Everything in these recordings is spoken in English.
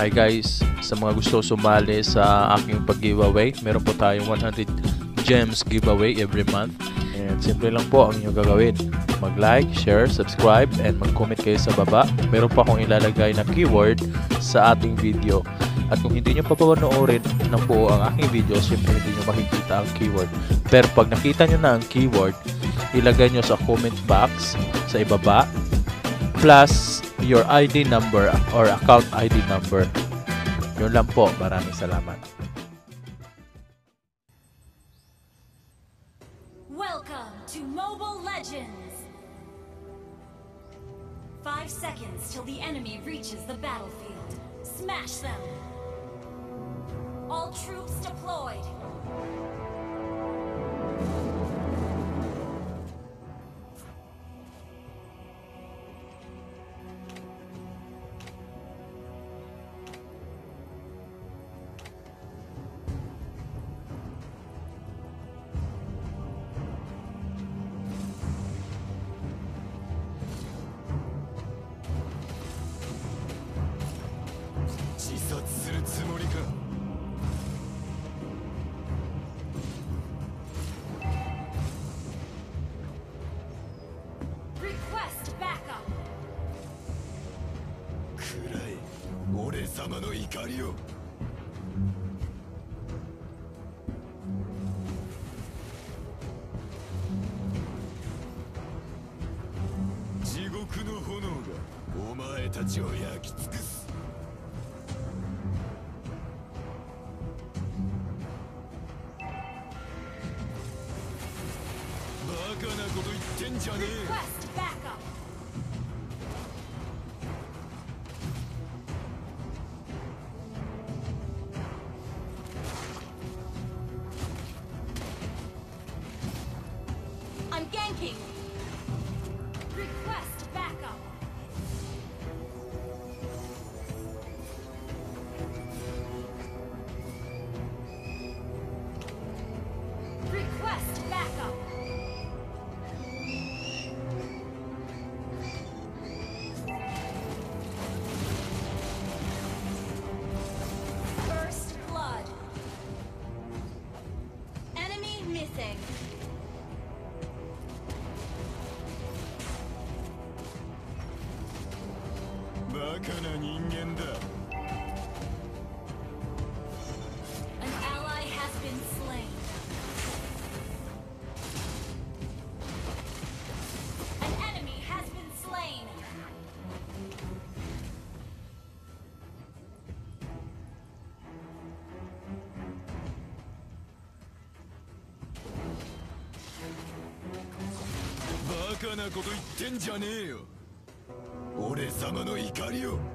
Hi guys, sa mga gusto sumali sa aking pag-giveaway, meron po tayong 100 gems giveaway every month. And simple lang po ang inyong gagawin. Mag-like, share, subscribe, and mag-comment kayo sa baba. Meron pa akong ilalagay na keyword sa ating video. At kung hindi nyo pa panoorin ng buo ang aking video, siyempre hindi nyo makikita ang keyword. Pero pag nakita nyo na ang keyword, ilagay nyo sa comment box sa ibaba, plus your ID number or account ID number. Yun lang po. Maraming salamat. Welcome to Mobile Legends! 5 seconds till the enemy reaches the battlefield. Smash them! All troops deployed! Request backup! 俺様の怒りを地獄の炎がお前たちを焼き尽くすバカなこと言ってんじゃねえよ Request backup! I'm ganking! Request backup! Request backup! First blood. Enemy missing. An ally has been slain. An enemy has been slain. Baka naこと言ってんじゃねえよ俺様の怒りを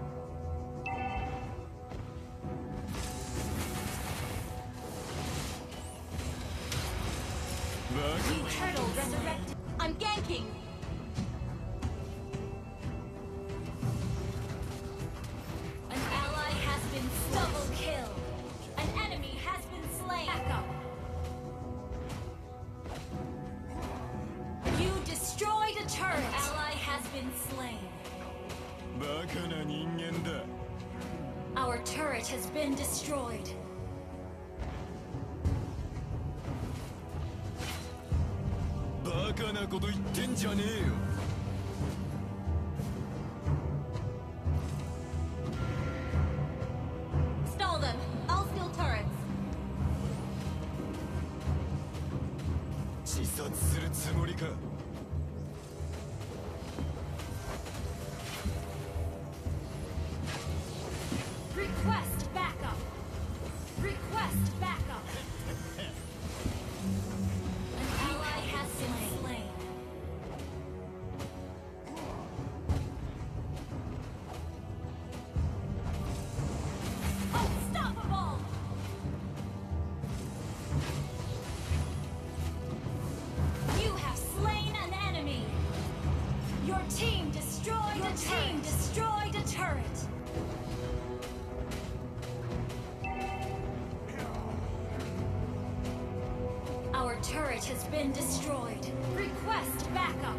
The turtle resurrected. I'm ganking. An ally has been double kill. An enemy has been slain. Backup. You destroyed a turret. An ally has been slain. バカな人間だ Our turret has been destroyed. バカなこと言ってんじゃねえよ Stall them. I'll steal turrets. 自殺するつもりか Request backup. Request backup. An ally has been slain. Unstoppable! You have slain an enemy. Your team destroyed a turret. Our turret has been destroyed. Request backup.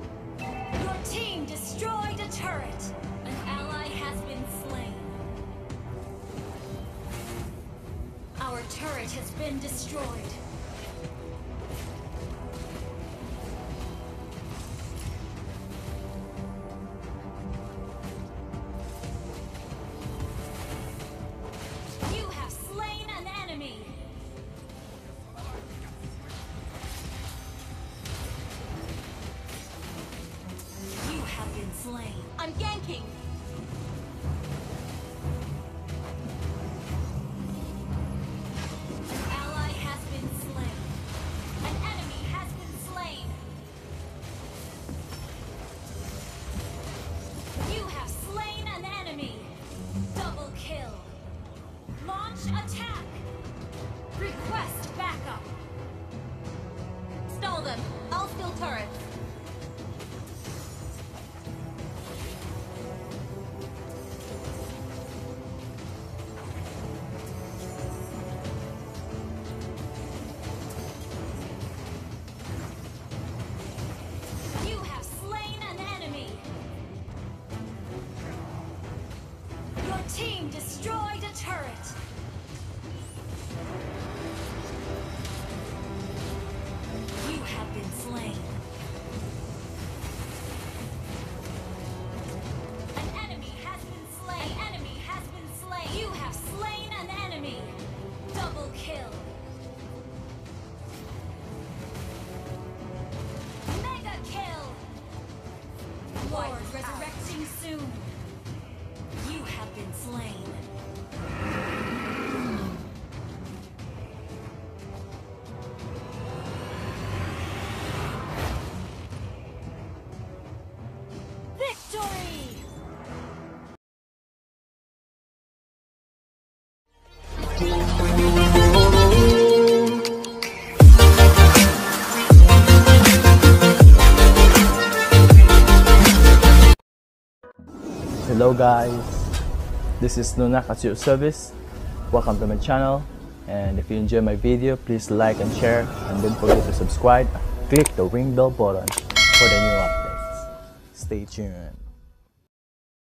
Your team destroyed a turret. An ally has been slain. turret has been destroyed. You have slain an enemy. You have been slain. I'm ganking. An ally has been slain. An enemy has been slain. You have slain an enemy. Double kill. Launch attack. Request backup. Stall them. I'll steal turrets. You have slain an enemy. Your team destroyed a turret. You have been slain. An enemy has been slain. An enemy has been slain. You have slain an enemy. Double kill. Mega kill. Lord resurrecting soon. You have been slain. Victory! Hello guys, this is Nunak at your service. Welcome to my channel, and if you enjoy my video, please like and share, and don't forget to subscribe. Click the ring bell button for the new updates. Stay tuned.